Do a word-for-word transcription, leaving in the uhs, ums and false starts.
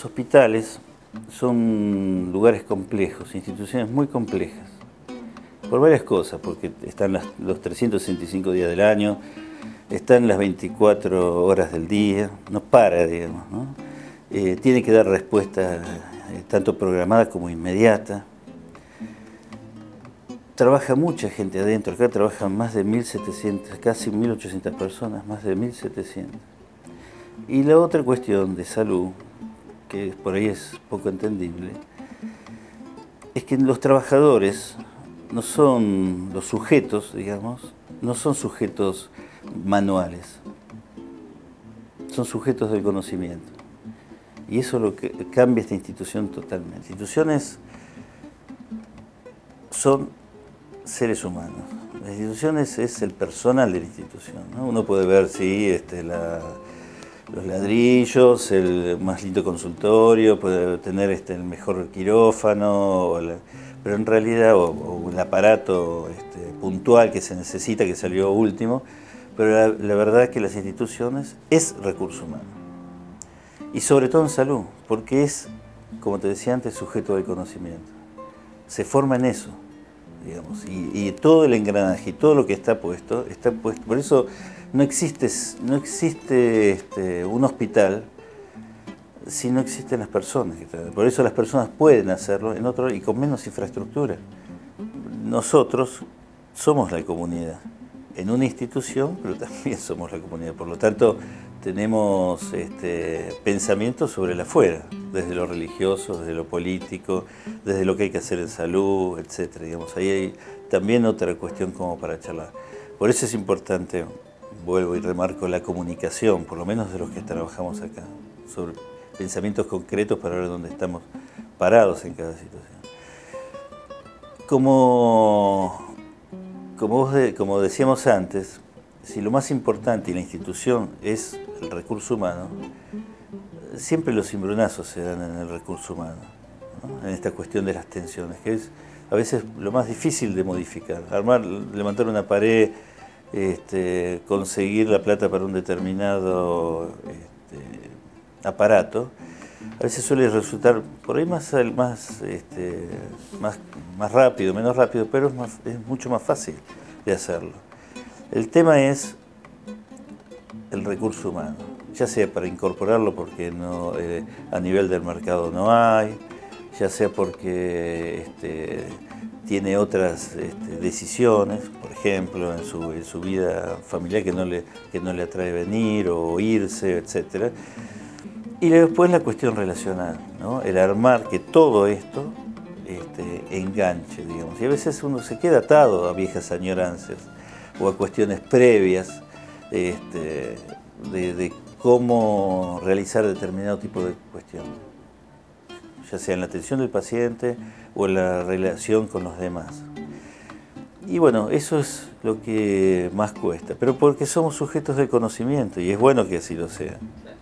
Los hospitales son lugares complejos, instituciones muy complejas, por varias cosas, porque están las, los trescientos sesenta y cinco días del año, están las veinticuatro horas del día, no para, digamos, ¿no? Eh, tiene que dar respuesta eh, tanto programada como inmediata. Trabaja mucha gente adentro, acá trabajan más de mil setecientas, casi mil ochocientas personas, más de mil setecientas. Y la otra cuestión de salud, que por ahí es poco entendible, es que los trabajadores no son los sujetos, digamos, no son sujetos manuales, son sujetos del conocimiento. Y eso es lo que cambia esta institución totalmente. Instituciones son seres humanos. Las instituciones es el personal de la institución, ¿no? Uno puede ver, sí, este, la, los ladrillos, el más lindo consultorio, puede tener este, el mejor quirófano, o la, pero en realidad, o, o un aparato este, puntual que se necesita, que salió último, pero la, la verdad es que las instituciones es recurso humano. Y sobre todo en salud, porque es, como te decía antes, sujeto del conocimiento. Se forma en eso, digamos, y, y todo el engranaje y todo lo que está puesto, está puesto. Por eso no existe, no existe este, un hospital si no existen las personas. Por eso las personas pueden hacerlo en otro y con menos infraestructura. Nosotros somos la comunidad, en una institución, pero también somos la comunidad. Por lo tanto, tenemos este, pensamientos sobre el afuera, desde lo religioso, desde lo político, desde lo que hay que hacer en salud, etcétera. Digamos, ahí hay también otra cuestión como para charlar. Por eso es importante, vuelvo y remarco, la comunicación, por lo menos de los que trabajamos acá, sobre pensamientos concretos para ver dónde estamos parados en cada situación. Como, como, vos de, como decíamos antes, si lo más importante y la institución es el recurso humano, siempre los cimbronazos se dan en el recurso humano, ¿no? En esta cuestión de las tensiones, que es a veces lo más difícil de modificar. Armar, levantar una pared, este, conseguir la plata para un determinado este, aparato, a veces suele resultar por ahí más, más, este, más, más rápido, menos rápido, pero es, más, es mucho más fácil de hacerlo. El tema es el recurso humano, ya sea para incorporarlo porque no, eh, a nivel del mercado no hay, ya sea porque este, tiene otras este, decisiones, por ejemplo, en su, en su vida familiar que no, le, que no le atrae venir o irse, etcétera. Y después la cuestión relacional, ¿no? El armar que todo esto este, enganche, digamos. Y a veces uno se queda atado a viejas añoranzas o a cuestiones previas este, de, de cómo realizar determinado tipo de cuestión, ya sea en la atención del paciente o en la relación con los demás. Y bueno, eso es lo que más cuesta, pero porque somos sujetos de conocimiento y es bueno que así lo sea.